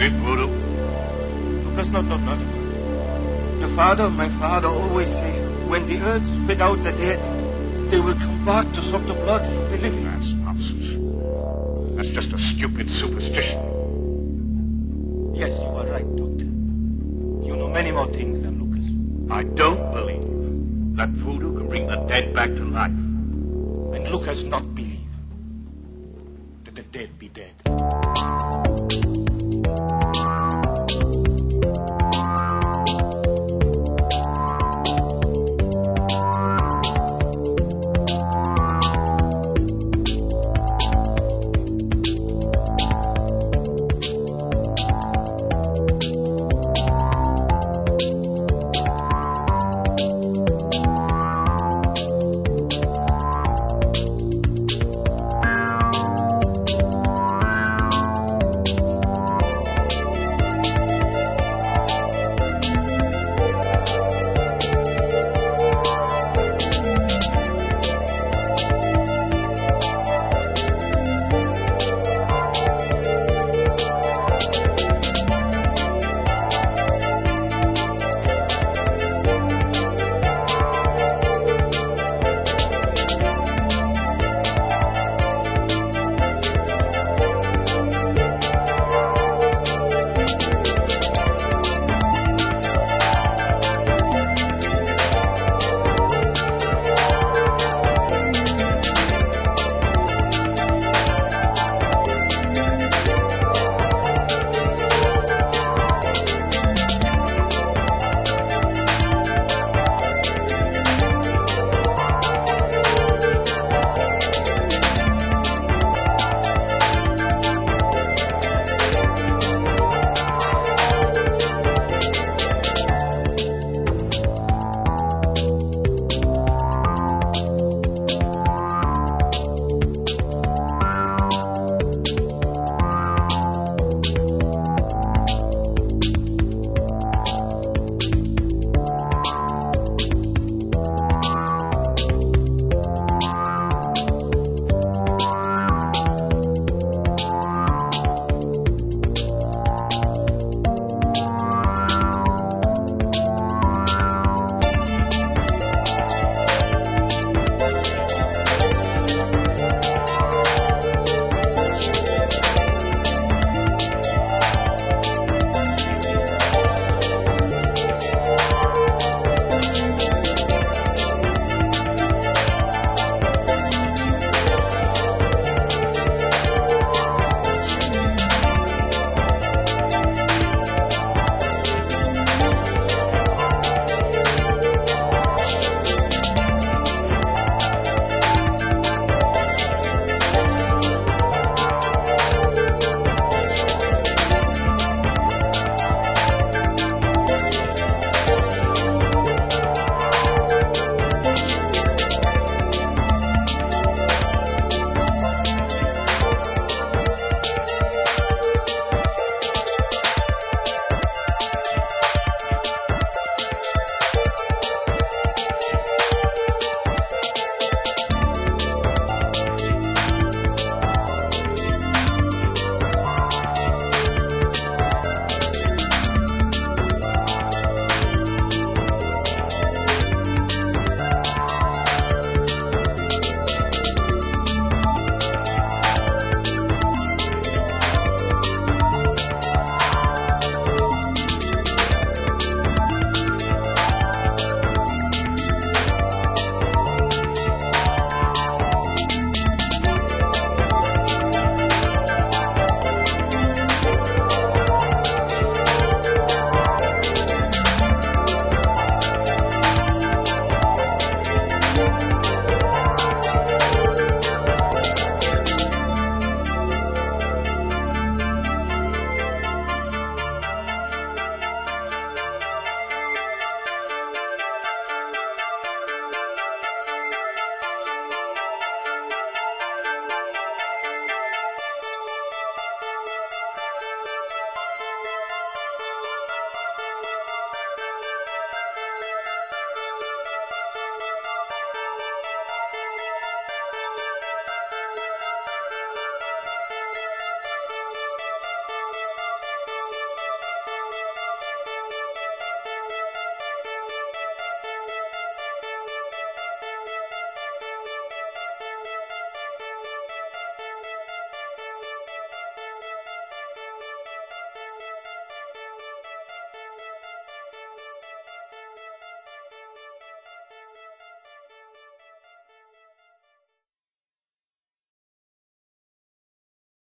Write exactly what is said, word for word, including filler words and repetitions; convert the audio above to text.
it, Voodoo? Lucas, not, not, not. The father of my father always say, when the earth spit out the dead, they will come back to suck the blood from the living. That's nonsense. That's just a stupid superstition. Yes, you are right, Doctor. You know many more things than Lucas. I don't believe that voodoo can bring the dead back to life. And Lucas not believe that the dead be dead.